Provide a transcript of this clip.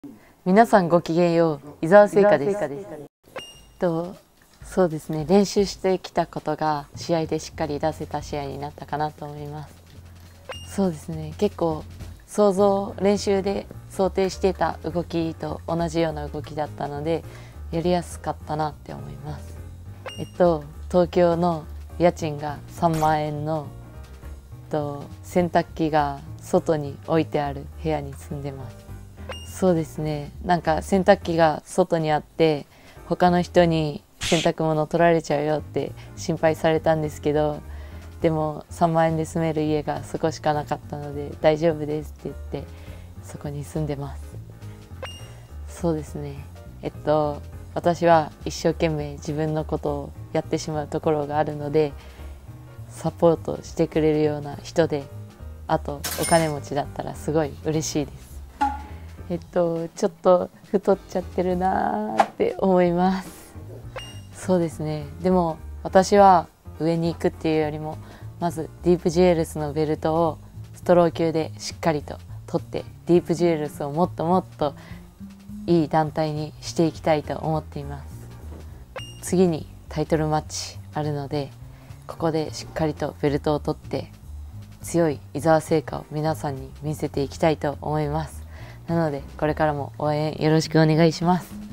皆さんごきげんよう、伊沢製菓です。そうですね、練習してきたことが試合でしっかり出せた試合になったかなと思います。そうですね、結構練習で想定してた動きと同じような動きだったのでやりやすかったなって思います。東京の家賃が3万円の洗濯機が外に置いてある部屋に住んでます。そうですね、なんか洗濯機が外にあって他の人に洗濯物取られちゃうよって心配されたんですけど、でも3万円で住める家がそこしかなかったので大丈夫ですって言ってそこに住んでます。そうですね、私は一生懸命自分のことをやってしまうところがあるので、サポートしてくれるような人で、あとお金持ちだったらすごい嬉しいです。ちょっと太っちゃってるなーって思います。そうですね、でも私は上に行くっていうよりもまずディープジュエルスのベルトをストロー級でしっかりと取ってディープジュエルスをもっともっといい団体にしていきたいと思っています。次にタイトルマッチあるので、ここでしっかりとベルトを取って強い伊沢製菓を皆さんに見せていきたいと思います。なのでこれからも応援よろしくお願いします。